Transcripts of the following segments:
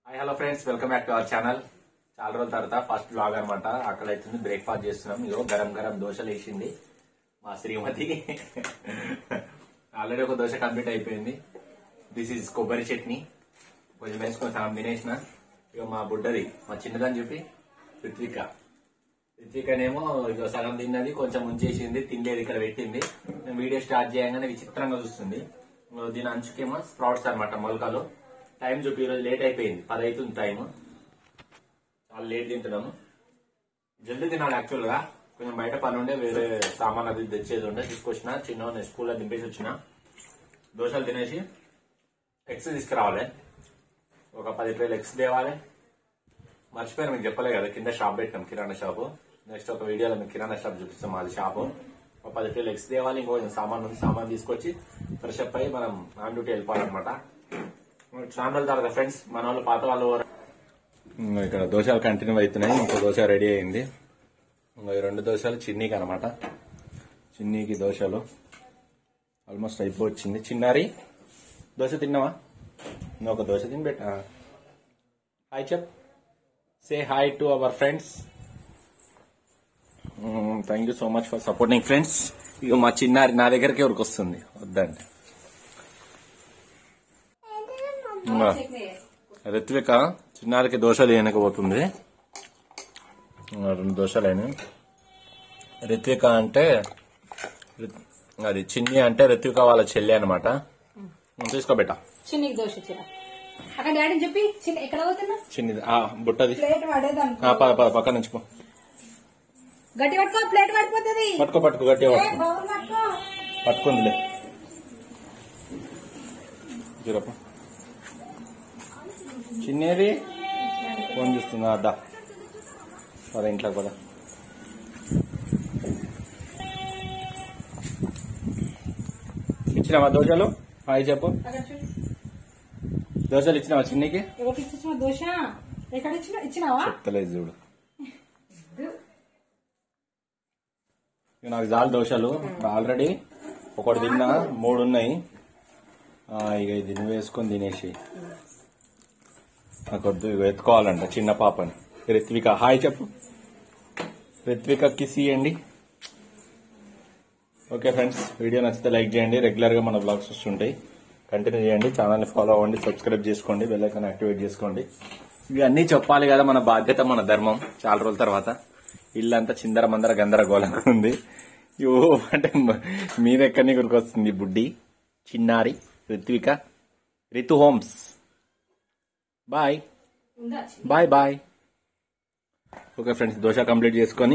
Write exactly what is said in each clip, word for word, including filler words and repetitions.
Hi hello friends, welcome back to our channel. చాలా రోజుల తర్వాత ఫస్ట్ బ్లాగ్ అనమాట. అక్కడ అవుతుంది, బ్రేక్ఫాస్ట్ చేస్తున్నాం. ఇగో గరం గరం దోశలు వేసింది మా శ్రీమతి. ఆల్రెడీ ఒక దోశ కంప్లీట్ అయిపోయింది. దిస్ ఈజ్ కొబ్బరి చట్నీ. కొంచెం వేసుకొని సగం తినేసిన. ఇక మా బుడ్డది, మా చిన్నదని చెప్పి రిత్విక. రిత్వికనేమో ఇక సగం తిన్నది, కొంచెం ఉంచేసింది, తినలేదు, ఇక్కడ పెట్టింది. నేను వీడియో స్టార్ట్ చేయగానే విచిత్రంగా చూస్తుంది. దీని అంచుకేమో స్ప్రౌట్స్ అనమాట, మొలకలు. టైం చూపి ఈరోజు లేట్ అయిపోయింది, పది అవుతుంది టైం. చాలా లేట్ తింటున్నాము. జల్దీ తినాలి యాక్చువల్ గా. కొంచెం బయట పని ఉండే, వేరే సామాన్ అది తెచ్చేది ఉండే, తీసుకొచ్చిన. చిన్న స్కూల్లో దింపేసి వచ్చిన. దోశలు తినేసి ఎగ్స్ తీసుకురావాలి. ఒక పది ట్రేలు ఎగ్స్ తేవాలి. మర్చిపోయినా, మీకు చెప్పలే కదా, కింద షాప్ పెట్టినాం, కిరాణా షాపు. నెక్స్ట్ ఒక వీడియోలో మీకు కిరాణా షాప్ చూపిస్తాం, అది షాపు. ఒక పది ట్రేలు ఎగ్స్ తేవాలి. ఇంకో సామాన్ ఉంది, సామాన్ తీసుకొచ్చి ఫ్రెష్ అప్ అయ్యి మనం ఆన్ డ్యూటీ వెళ్ళిపోవాలన్నమాట. చాలా రోజుల తర్వాత ఫ్రెండ్స్, మన వాళ్ళు పాత వాళ్ళు. ఇక్కడ దోశలు కంటిన్యూ అవుతున్నాయి. ఇంకో దోశ రెడీ అయింది. ఇంకో ఈ రెండు దోశలు చిన్నీకి అనమాట. చిన్నీకి దోశలు ఆల్మోస్ట్ అయిపోవచ్చింది. చిన్నారి దోశ తిన్నావా? ఒక దోశ తిని పెట్ట. Hi chef, say hi to our friends. Thank you so much for supporting friends. ఇక మా చిన్నారి నా దగ్గరికి ఎవరికి వస్తుంది, వద్దండి. రిత్విక చిన్నారికి దోశలు వేయకపోతుంది. రెండు దోశలు అయినాయి. రిత్విక అంటే అది, చిన్ని అంటే రిత్విక వాళ్ళ చెల్లి అనమాట. తీసుకోబెట్ట చిన్ని దోశ అక్కడ డాడీ చెప్పి ఎక్కడ పోతున్నా చిన్నది బుట్టది పక్క నుంచి పో. గట్టి పట్టుకో, ప్లేట్ పడిపోతుంది. పట్టుకో పట్టుకో గట్టిగా పట్టుకో. పట్టుకుందిలే. జీరప్ప చిన్నేది ఫోన్ చూస్తుందా? అడ్డా పద, ఇంట్లోకి పద. ఇచ్చినావా దోశలు? హాయ్ చెప్పు. దోశలు ఇచ్చినావా చిన్నకి? దోశ ఎక్కడ ఇచ్చినావా? చెప్తలేదు చూడు. నాకు చాలు దోశలు. ఆల్రెడీ ఒకటి తిన్నా, మూడు ఉన్నాయి. ఇక ఇది నువ్వు వేసుకొని తినేసి. నాకు వద్దు, ఇక ఎత్తుకోవాలంట చిన్న పాపని. రిత్విక హాయ్ చెప్పు. రిత్విక కిస్ ఇయ్యండి. ఓకే ఫ్రెండ్స్, వీడియో నచ్చితే లైక్ చేయండి. రెగ్యులర్ గా మన బ్లాగ్స్ వస్తుంటాయి, కంటిన్యూ చేయండి. ఛానల్ ని ఫాలో అవ్వండి, సబ్స్క్రైబ్ చేసుకోండి, బెల్ ఐకాన్ యాక్టివేట్ చేసుకోండి. ఇవన్నీ చెప్పాలి కదా, మన బాధ్యత, మన ధర్మం. చాలా రోజుల తర్వాత ఇల్లంతా చిందర మందర గందరగోళంగా ఉంది. యో అంటే మీద ఎక్కడిని గురికొస్తుంది బుడ్డి చిన్నారి Ritvika. Ritu homes. Bye bye bye. Okay friends, dosa complete చేసుకొని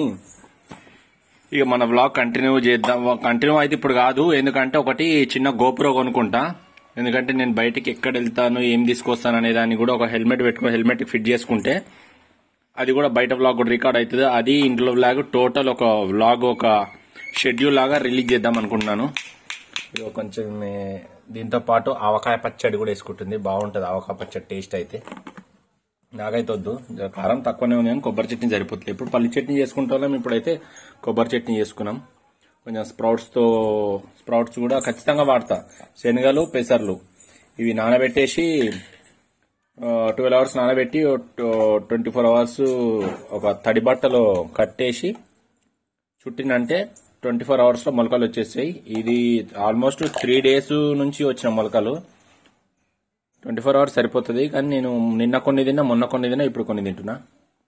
ఇక మన వ్లాగ్ కంటిన్యూ చేద్దాం. కంటిన్యూ అయితే ఇప్పుడు కాదు, ఎందుకంటే ఒకటి చిన్న గోప్రో కొనుక్కుంటా. ఎందుకంటే నేను బయటికి ఎక్కడ వెళ్తాను, ఏం తీసుకొస్తాను అనే దాన్ని కూడా ఒక హెల్మెట్ పెట్టుకుని హెల్మెట్ ఫిట్ చేసుకుంటే అది కూడా బయట వ్లాగ్ కూడా రికార్డ్ అవుతుంది. అది ఇంట్లో వ్లాగ్, టోటల్ ఒక వ్లాగ్, ఒక షెడ్యూల్ లాగా రిలీజ్ చేద్దాం అనుకుంటున్నాను. ఇక కొంచెం దీంతో పాటు ఆవకాయ పచ్చడి కూడా వేసుకుంటుంది, బాగుంటుంది ఆవకాయ పచ్చడి టేస్ట్ అయితే. నాకైతే వద్దు, కారం తక్కువనే ఉంది కానీ కొబ్బరి చట్నీ సరిపోతుంది. ఇప్పుడు పల్లి చట్నీ చేసుకుంటాం, ఇప్పుడైతే కొబ్బరి చట్నీ చేసుకున్నాం. కొంచెం స్ప్రౌట్స్ తో స్ప్రౌట్స్ కూడా ఖచ్చితంగా వాడతా. శనగలు, పెసర్లు ఇవి నానబెట్టేసి ట్వెల్వ్ అవర్స్ నానబెట్టి ట్వంటీ ఫోర్ అవర్స్ ఒక తడి బట్టలో కట్టేసి చుట్టినంటే ట్వంటీ ఫోర్ అవర్స్ లో మొలకలు వచ్చేసాయి. ఇది ఆల్మోస్ట్ త్రీ డేస్ నుంచి వచ్చిన మొలకలు. ట్వంటీ ఫోర్ అవర్స్ సరిపోతుంది, కానీ నేను నిన్న కొన్ని తిన్నా, మొన్న కొన్ని తిన్నా, ఇప్పుడు కొన్ని తింటున్నా.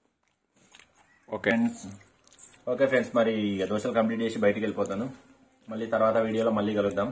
ఓకే ఓకే ఫ్రెండ్స్, మరి దోశలు కంప్లీట్ చేసి బయటికి వెళ్ళిపోతాను. మళ్ళీ తర్వాత వీడియోలో మళ్ళీ కలుద్దాం.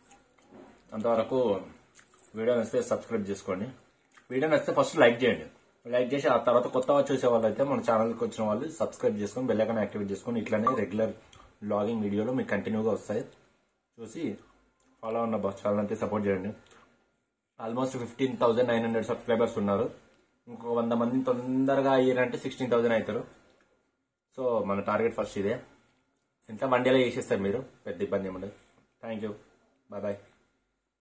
అంతవరకు వీడియో నచ్చితే సబ్స్క్రైబ్ చేసుకోండి. వీడియో నచ్చితే ఫస్ట్ లైక్ చేయండి. లైక్ చేసి ఆ తర్వాత కొత్తగా చూసే వాళ్ళు అయితే మన ఛానల్కి వచ్చిన వాళ్ళు సబ్స్క్రైబ్ చేసుకొని బెల్ ఐకాన్ యాక్టివేట్ చేసుకొని ఇట్లానే రెగ్యులర్ బ్లాగింగ్ వీడియోలు మీకు కంటిన్యూగా వస్తాయి. చూసి ఫాలో ఉన్న ఛానల్ అంతే సపోర్ట్ చేయండి. Almost fifteen thousand nine hundred subscribers ఉన్నారు. ఇంకో వంద మంది తొందరగా అయ్యారంటే సిక్స్టీన్ థౌసండ్ అవుతారు. సో మన టార్గెట్ ఫస్ట్ ఇదే. ఇంత వన్ డేలో చేసేస్తారు మీరు, పెద్ద ఇబ్బంది ఏముండదు. Thank you, bye bye.